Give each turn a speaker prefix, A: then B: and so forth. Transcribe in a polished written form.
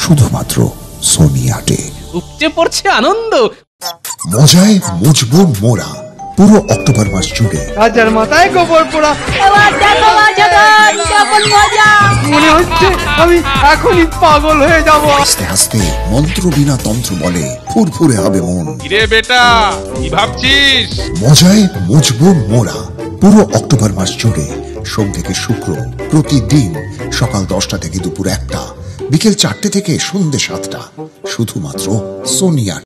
A: শুধুমাত্র সোনিয়াতে।
B: উপচে পড়ছে আনন্দ,
A: মজায় মুজবো মোরা পুরো অক্টোবর মাস জুড়ে।
C: রাজার মাথায় গোবর পোড়া, মনে হচ্ছে আমি এখনই পাগল হয়ে যাব।
A: আস্তে আস্তে মন্ত্র বিনা তন্ত্র বলে ফুরফুরে হবে মন।
D: কিরে বেটা, কি ভাবছিস?
A: মজায় মুজবো মোরা পুরো অক্টোবর মাস জুড়ে, সোম থেকে শুক্র প্রতিদিন সকাল 10টা থেকে দুপুর 1টা, বিকেল 4টে থেকে সন্ধ্যে 7টা, শুধুমাত্র সোনিয়া।